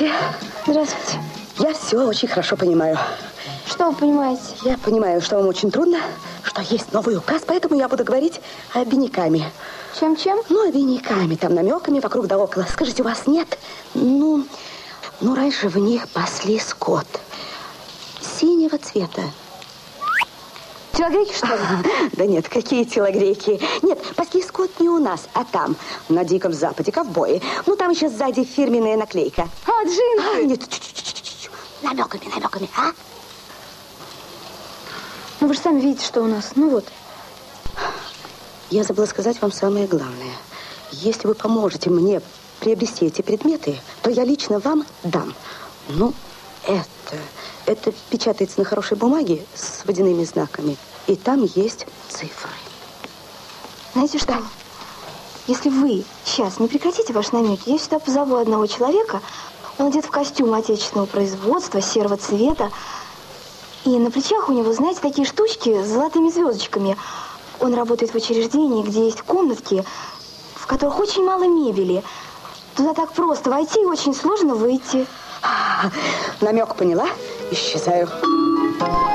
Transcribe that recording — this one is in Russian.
Здравствуйте. Здравствуйте. Я все очень хорошо понимаю. Что вы понимаете? Я понимаю, что вам очень трудно, что есть новый указ, поэтому я буду говорить обиняками. Чем-чем? Ну, обиняками, там намеками вокруг да около. Скажите, у вас нет? Ну, раньше в них пасли скот. Синего цвета. Телогрейки, что ли? Да нет, какие телогрейки? Нет, пасли скот не у нас, а там, на Диком Западе, ковбои. Ну, там еще сзади фирменная наклейка. А, джинсы. Нет, намеками, а? Ну, вы же сами видите, что у нас. Ну, вот. Я забыла сказать вам самое главное. Если вы поможете мне приобрести эти предметы, то я лично вам дам. Ну, это печатается на хорошей бумаге с водяными знаками. И там есть цифры. Знаете что? Если вы сейчас не прекратите ваши намеки, я сюда позову одного человека. Он одет в костюм отечественного производства, серого цвета. И на плечах у него, знаете, такие штучки с золотыми звездочками. Он работает в учреждении, где есть комнатки, в которых очень мало мебели. Туда так просто войти и очень сложно выйти. Намек поняла? Исчезаю.